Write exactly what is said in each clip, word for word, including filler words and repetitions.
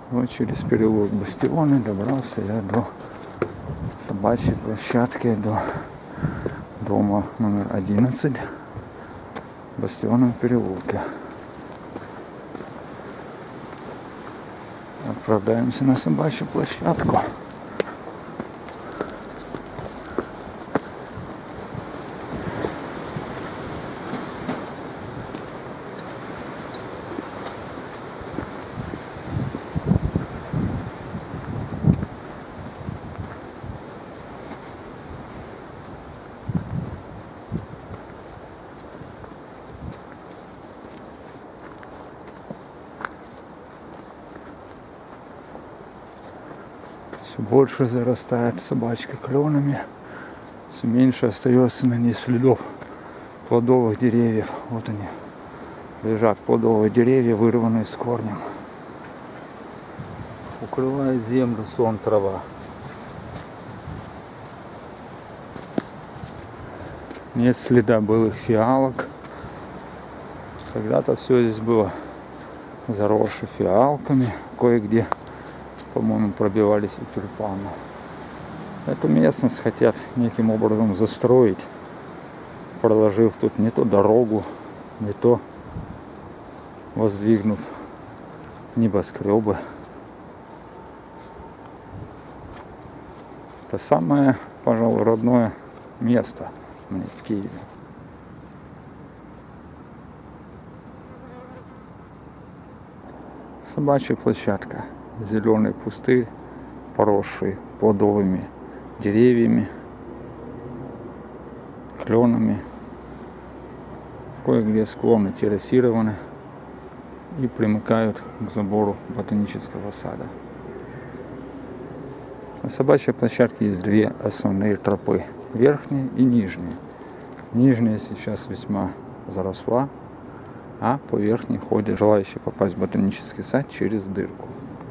Вот через переулок Бастионы добрался я до собачьей площадки, до дома номер одиннадцать в Бастионном переулке. Отправляемся на собачью площадку. Все больше зарастает собачка кленами, все меньше остается на ней следов плодовых деревьев. Вот они, лежат плодовые деревья, вырванные с корнем. Укрывает землю сон, трава. Нет следа былых фиалок. Когда-то все здесь было заросшее фиалками, кое-где, по-моему, пробивались и тюльпаны. Эту местность хотят неким образом застроить, проложив тут не то дорогу, не то воздвигнув небоскребы. Это самое, пожалуй, родное место мне в Киеве. Собачья площадка. Зеленый пустырь, поросший плодовыми деревьями, кленами. Кое-где склоны террасированы и примыкают к забору ботанического сада. На собачьей площадке есть две основные тропы. Верхняя и нижняя. Нижняя сейчас весьма заросла, а по верхней ходят желающие попасть в ботанический сад через дырку.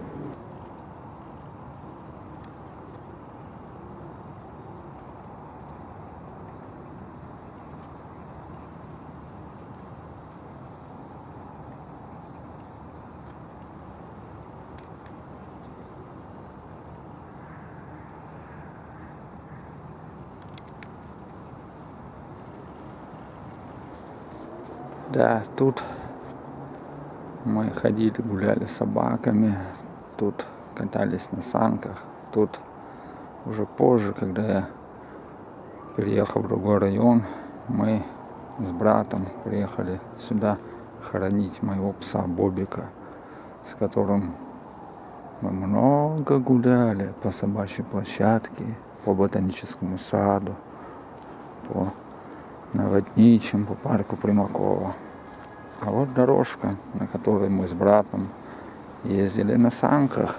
Да, тут мы ходили, гуляли с собаками, тут катались на санках. Тут уже позже, когда я переехал в другой район, мы с братом приехали сюда хоронить моего пса Бобика, с которым мы много гуляли по собачьей площадке, по ботаническому саду, по Наводничим, по парку Примакова. А вот дорожка, на которой мы с братом ездили на санках.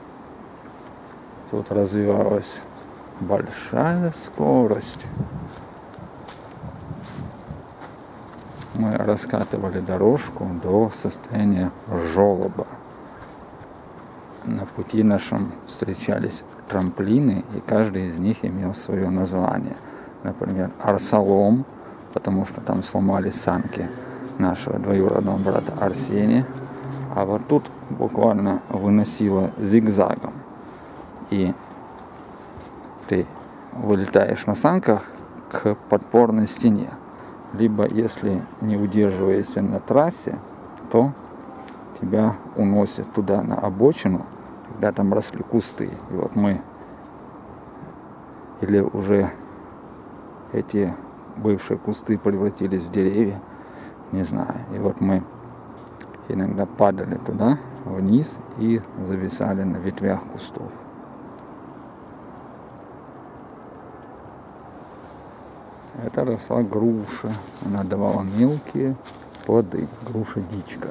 Тут развивалась большая скорость. Мы раскатывали дорожку до состояния желоба. На пути нашем встречались трамплины, и каждый из них имел свое название. Например, Арсалом, потому что там сломались санки нашего двоюродного брата Арсения. А вот тут буквально выносило зигзагом. И ты вылетаешь на санках к подпорной стене. Либо, если не удерживаешься на трассе, то тебя уносят туда, на обочину, когда там росли кусты. И вот мы, или уже эти бывшие кусты превратились в деревья, не знаю. И вот мы иногда падали туда, вниз, и зависали на ветвях кустов. Это росла груша. Она давала мелкие плоды. Груша-дичка.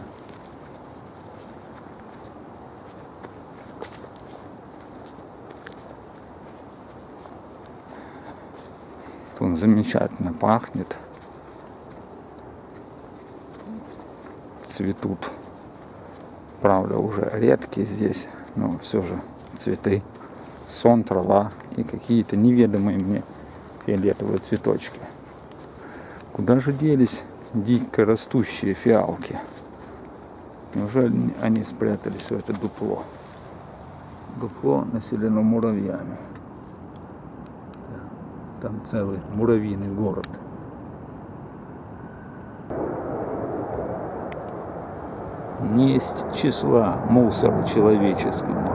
Тут замечательно пахнет. Цветут, правда, уже редкие здесь, но все же цветы. Сон, трава и какие-то неведомые мне фиолетовые цветочки. Куда же делись дико растущие фиалки? Неужели они спрятались в это дупло? Дупло населено муравьями. Там целый муравьиный город. Не есть числа мусору человеческому.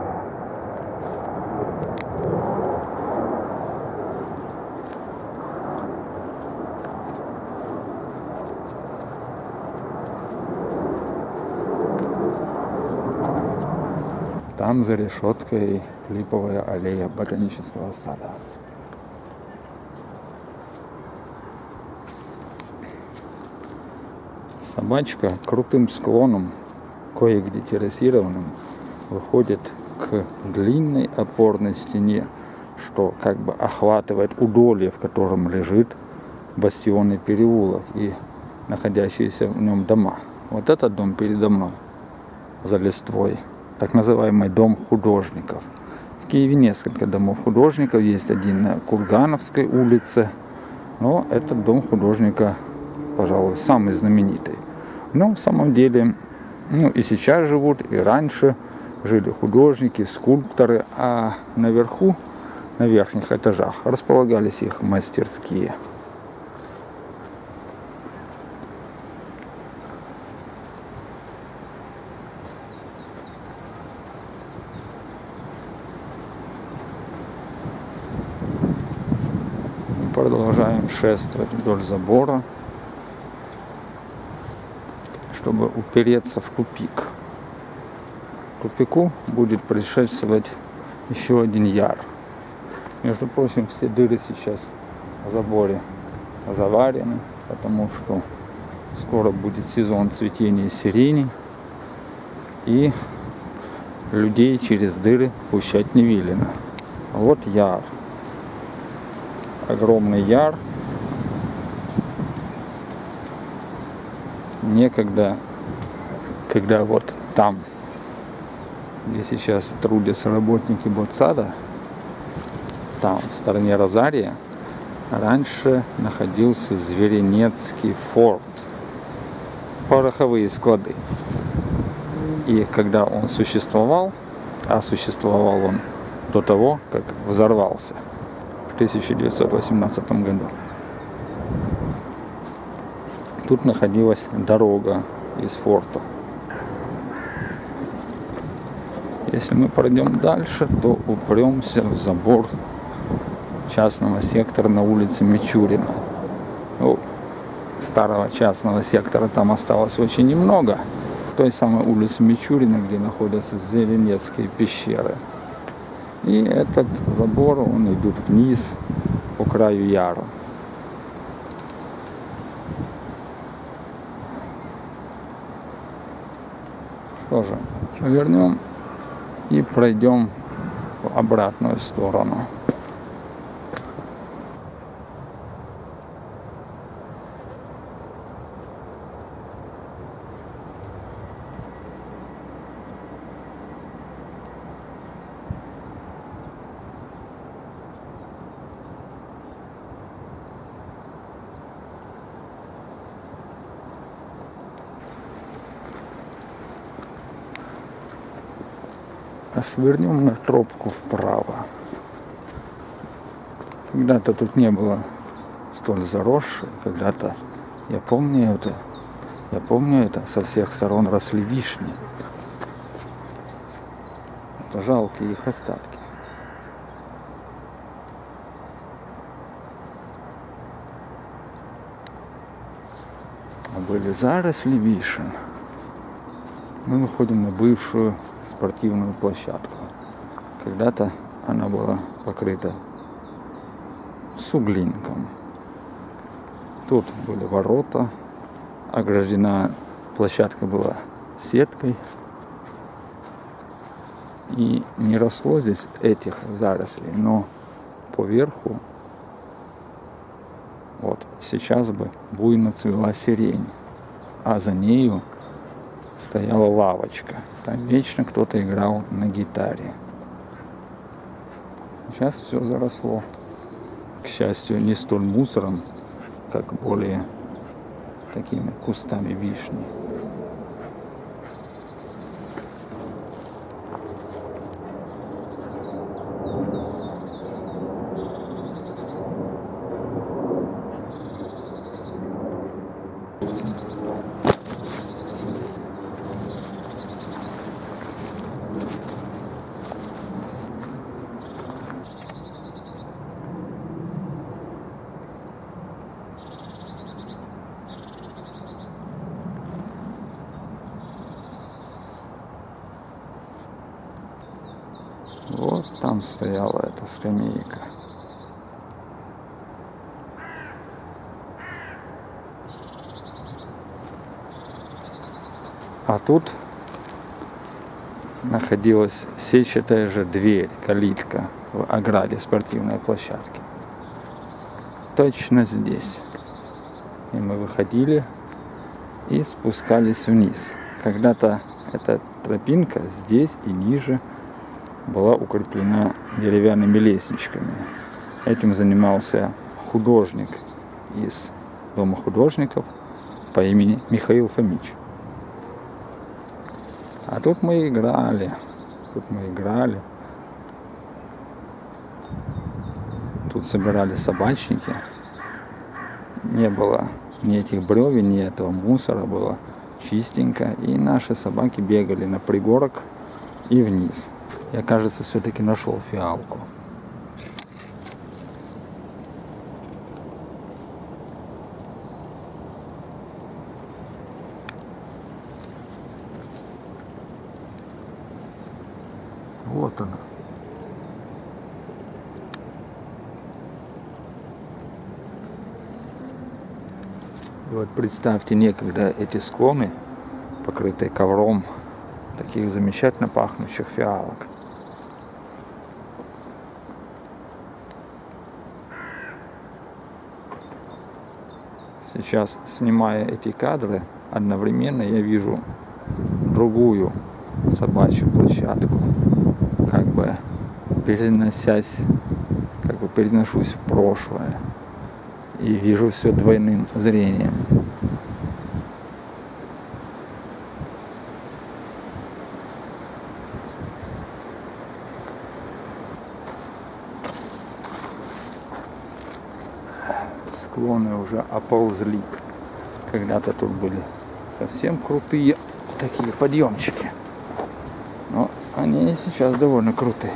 Там за решеткой липовая аллея ботанического сада. Собачка крутым склоном, кое-где террасированным, выходит к длинной опорной стене, что как бы охватывает удолье, в котором лежит бастионный переулок и находящиеся в нем дома. Вот этот дом передо мной, за листвой, так называемый дом художников. В Киеве несколько домов художников, есть один на Кургановской улице, но этот дом художника, пожалуй, самый знаменитый. Но в самом деле, ну и сейчас живут, и раньше жили художники, скульпторы, а наверху, на верхних этажах, располагались их мастерские. Продолжаем шествовать вдоль забора, чтобы упереться в тупик. Тупику будет предшествовать еще один яр. Между прочим, все дыры сейчас в заборе заварены, потому что скоро будет сезон цветения сирени, и людей через дыры пущать не велено. Вот яр. Огромный яр. Некогда, когда вот там, где сейчас трудятся работники ботсада, там, в стороне Розария, раньше находился Зверинецкий форт, пороховые склады. И когда он существовал, а существовал он до того, как взорвался в тысяча девятьсот восемнадцатом году, тут находилась дорога из форта. Если мы пройдем дальше, то упремся в забор частного сектора на улице Мичурина. Ну, старого частного сектора там осталось очень немного. Той самой улице Мичурина, где находятся Зверинецкие пещеры. И этот забор, он идет вниз по краю яра. Что же, повернем и пройдем в обратную сторону. А свернем на тропку вправо. Когда-то тут не было столь заросшей, когда-то, я помню это, я помню это, со всех сторон росли вишни. Это жалкие их остатки. А были заросли вишен. Мы выходим на бывшую спортивную площадку. Когда-то она была покрыта суглинком. Тут были ворота, ограждена площадка была сеткой. И не росло здесь этих зарослей, но поверху вот сейчас бы буйно цвела сирень, а за нею стояла лавочка. Там вечно кто-то играл на гитаре. Сейчас все заросло. К счастью, не столь мусором, как более такими кустами вишни. Там стояла эта скамейка. А тут находилась сетчатая же дверь, калитка в ограде спортивной площадки. Точно здесь. И мы выходили и спускались вниз. Когда-то эта тропинка здесь и ниже была укреплена деревянными лестничками. Этим занимался художник из дома художников по имени Михаил Фомич. А тут мы играли. Тут мы играли. Тут собирали собачники. Не было ни этих бревен, ни этого мусора. Было чистенько. И наши собаки бегали на пригорок и вниз. Я, кажется, все-таки нашел фиалку. Вот она. И вот представьте, некогда эти склоны, покрытые ковром таких замечательно пахнущих фиалок. Сейчас, снимая эти кадры, одновременно я вижу другую собачью площадку, как бы переносясь, как бы переношусь в прошлое и вижу все двойным зрением. Склоны уже оползли. Когда-то тут были совсем крутые такие подъемчики. Но они сейчас довольно крутые.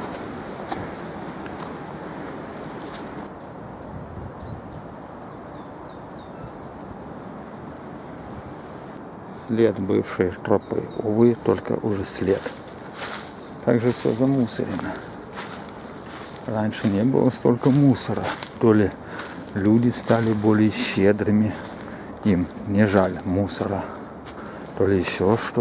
След бывшей тропы. Увы, только уже след. Также все замусорено. Раньше не было столько мусора. То ли люди стали более щедрыми, им не жаль мусора, то ли еще что.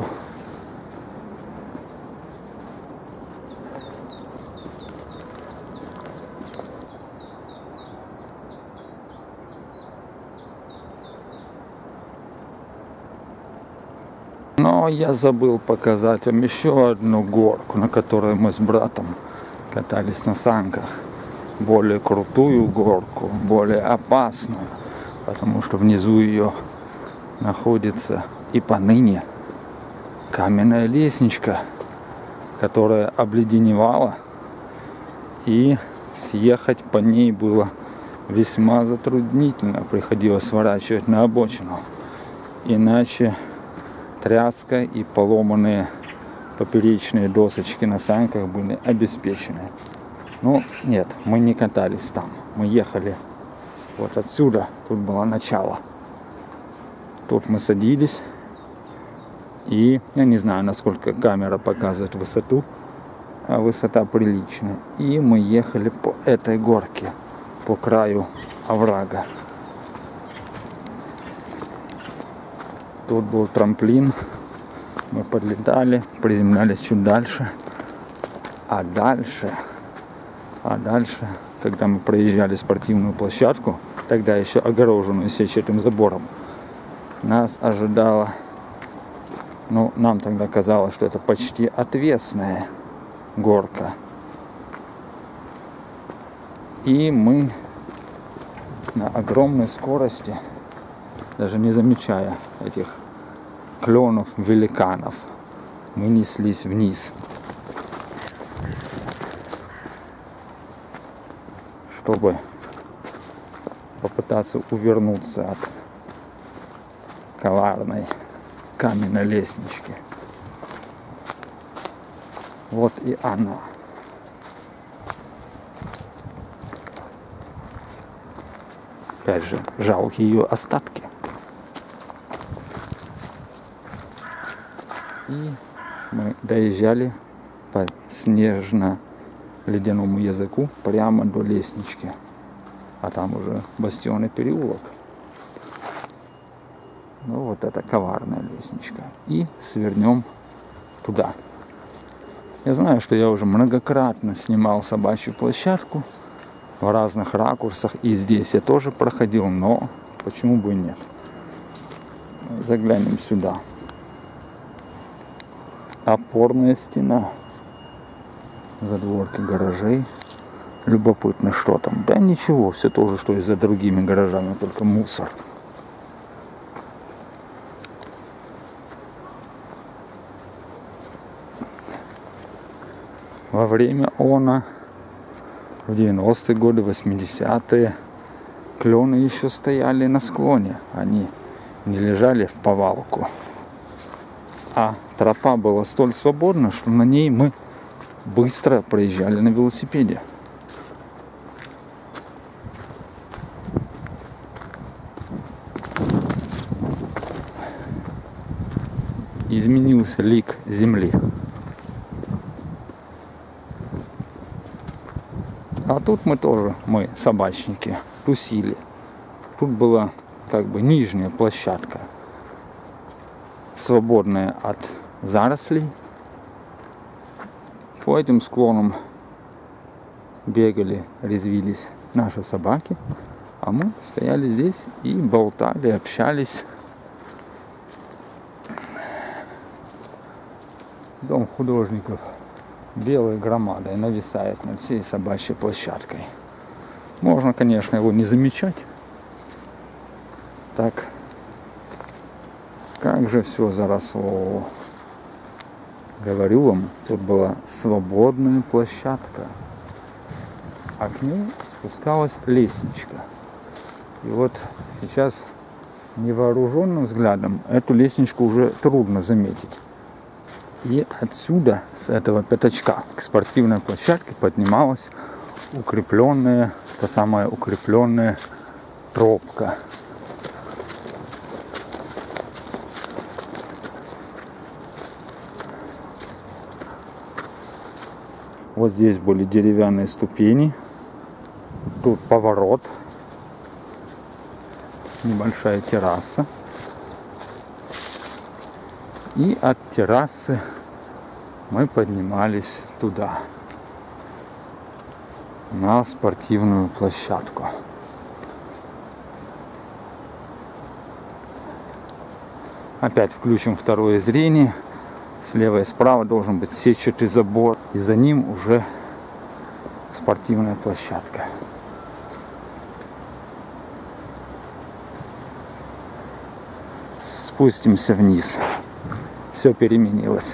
Но я забыл показать вам еще одну горку, на которой мы с братом катались на санках. Более крутую горку, более опасную, потому что внизу ее находится и поныне каменная лестничка, которая обледеневала, и съехать по ней было весьма затруднительно, приходилось сворачивать на обочину, иначе тряска и поломанные поперечные досочки на санках были обеспечены. Ну, нет, мы не катались там. Мы ехали вот отсюда. Тут было начало. Тут мы садились. И я не знаю, насколько камера показывает высоту. А высота приличная. И мы ехали по этой горке. По краю оврага. Тут был трамплин. Мы подлетали, приземлялись чуть дальше. А дальше... А дальше, когда мы проезжали спортивную площадку, тогда еще огороженную сетчатым забором, нас ожидала, ну, нам тогда казалось, что это почти отвесная горка. И мы на огромной скорости, даже не замечая этих кленов-великанов, мы неслись вниз. Чтобы попытаться увернуться от коварной каменной лестнички. Вот и она. Опять же, жалкие ее остатки. И мы доезжали по снежно ледяному языку прямо до лестнички. А там уже бастионный переулок. Ну вот это коварная лестничка. И свернем туда. Я знаю, что я уже многократно снимал собачью площадку в разных ракурсах. И здесь я тоже проходил, но почему бы и нет. Заглянем сюда. Опорная стена. Задворки гаражей. Любопытно, что там. Да ничего, все то же, что и за другими гаражами, только мусор. Во время ООНа, в девяностые годы, восьмидесятые, клены еще стояли на склоне. Они не лежали в повалку. А тропа была столь свободна, что на ней мы быстро проезжали на велосипеде. Изменился лик земли. А тут мы тоже, мы, собачники, тусили. Тут была как бы нижняя площадка, свободная от зарослей. По этим склонам бегали, резвились наши собаки, а мы стояли здесь и болтали, общались. Дом художников белой громадой нависает над всей собачьей площадкой. Можно, конечно, его не замечать. Так, как же все заросло. Говорю вам, тут была свободная площадка, а к ней спускалась лестничка. И вот сейчас невооруженным взглядом эту лестничку уже трудно заметить. И отсюда, с этого пятачка, к спортивной площадке поднималась укрепленная, та самая укрепленная тропка. Вот здесь были деревянные ступени. Тут поворот. Небольшая терраса. И от террасы мы поднимались туда, на спортивную площадку. Опять включим второе зрение. Слева и справа должен быть сетчатый забор. И за ним уже спортивная площадка. Спустимся вниз. Все переменилось.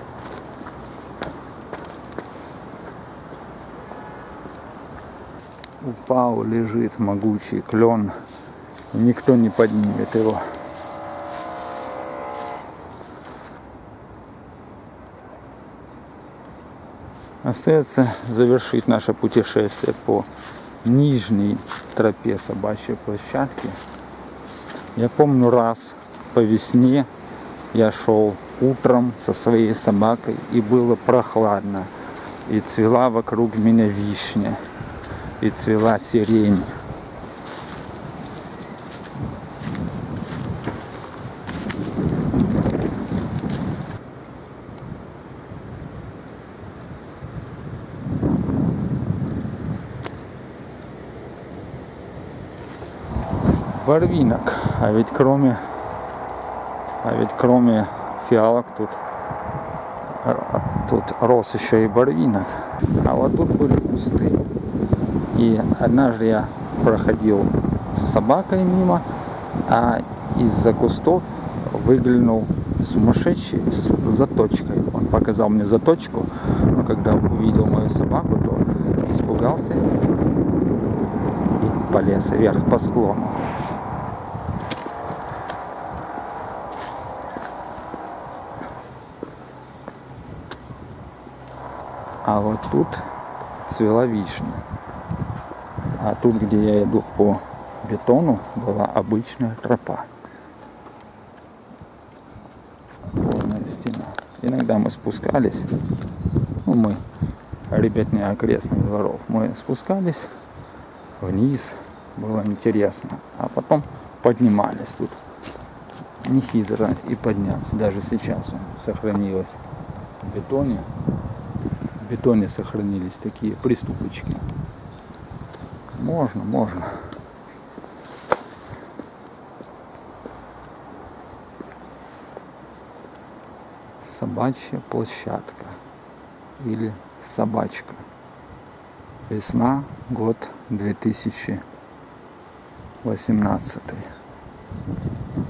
Упал, лежит могучий клен. Никто не поднимет его. Остается завершить наше путешествие по нижней тропе собачьей площадки. Я помню, раз по весне я шел утром со своей собакой, и было прохладно. И цвела вокруг меня вишня, и цвела сирень. Барвинок, а ведь кроме, а ведь кроме фиалок тут, тут рос еще и барвинок. А вот тут были кусты. И однажды я проходил с собакой мимо, а из-за кустов выглянул сумасшедший с заточкой. Он показал мне заточку, но когда увидел мою собаку, то испугался и полез вверх по склону. А вот тут цвела вишня. А тут, где я иду по бетону, была обычная тропа. Опорная стена. Иногда мы спускались, ну мы ребятня окрестных дворов. Мы спускались вниз, было интересно, а потом поднимались тут. Не хитро и подняться, даже сейчас он сохранилось в бетоне. В бетоне сохранились такие приступочки. Можно, можно. Собачья площадка или собачка. Весна, год две тысячи восемнадцатый.